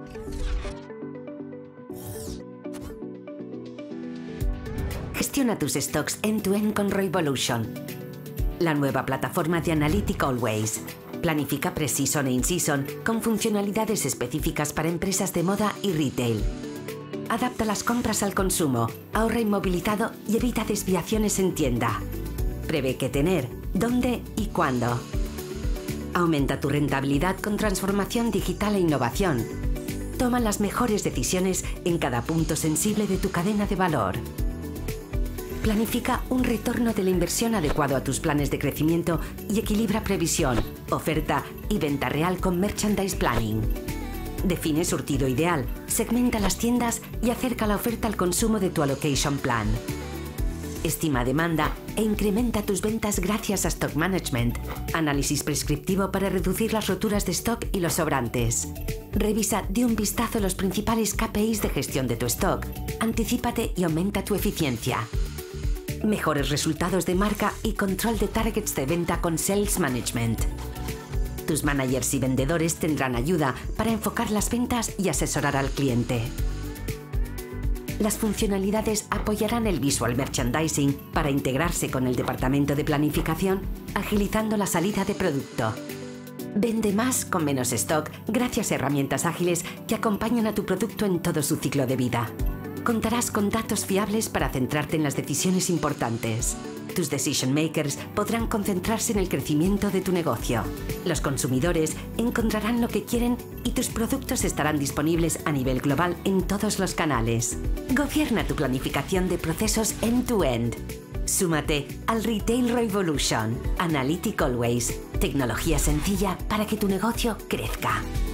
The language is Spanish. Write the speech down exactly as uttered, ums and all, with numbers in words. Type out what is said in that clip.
Gestiona tus stocks end-to-end con Revolution, la nueva plataforma de Analytic Always. Planifica pre-season e in-season con funcionalidades específicas para empresas de moda y retail. Adapta las compras al consumo, ahorra inmovilizado y evita desviaciones en tienda. Prevé qué tener, dónde y cuándo. Aumenta tu rentabilidad con transformación digital e innovación. Toma las mejores decisiones en cada punto sensible de tu cadena de valor. Planifica un retorno de la inversión adecuado a tus planes de crecimiento y equilibra previsión, oferta y venta real con Merchandise Planning. Define surtido ideal, segmenta las tiendas y acerca la oferta al consumo de tu Allocation Plan. Estima demanda e incrementa tus ventas gracias a Stock Management, análisis prescriptivo para reducir las roturas de stock y los sobrantes. Revisa de un vistazo los principales K P Is de gestión de tu stock, anticípate y aumenta tu eficiencia. Mejores resultados de marca y control de targets de venta con Sales Management. Tus managers y vendedores tendrán ayuda para enfocar las ventas y asesorar al cliente. Las funcionalidades apoyarán el Visual Merchandising para integrarse con el departamento de planificación, agilizando la salida de producto. Vende más con menos stock gracias a herramientas ágiles que acompañan a tu producto en todo su ciclo de vida. Contarás con datos fiables para centrarte en las decisiones importantes. Tus decision makers podrán concentrarse en el crecimiento de tu negocio. Los consumidores encontrarán lo que quieren y tus productos estarán disponibles a nivel global en todos los canales. Gobierna tu planificación de procesos end-to-end. Súmate al Retail Revolution. Analytic Always. Tecnología sencilla para que tu negocio crezca.